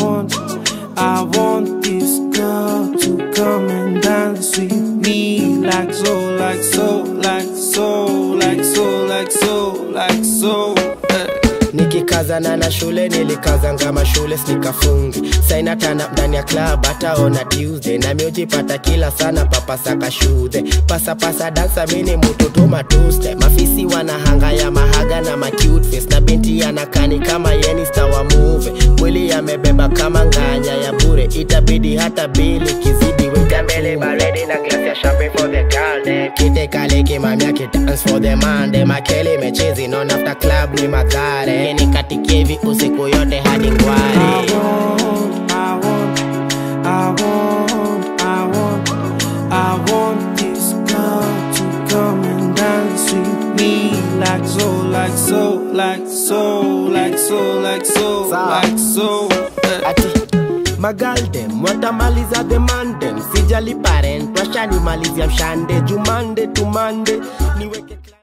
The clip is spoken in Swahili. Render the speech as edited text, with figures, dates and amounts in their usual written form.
want this girl to come and dance with me like so, like so, like so, like so, like so, like so. Nikikazana na shule nilikazanga mashule sikafungi. Saina tana ndani ya club hata ona Tuesday. Na miujipata kila sana papa saka shude. Pasa dansa mini mutoto matuste. Mafisi wanahanga ya mahaga na ma cute face. Na binti anakani kama yeni star wa movie. Mwili yamebeba kama nganya ya bure. Itabidi hata bili kizidi weka mbele baridi na glass ya champagne for the girl then. Kite kale kimamia dance for the man dem. Makele mechezi non after club ni magare. Nikatikie hivi usiku yote hadi ngware. I want this girl to come and dance with me like so, like so, like so, like so, like so, like so. Ati magal dem watamaliza demand dem. Sijali parent washani malizia mshande. Jumande to Monday niweke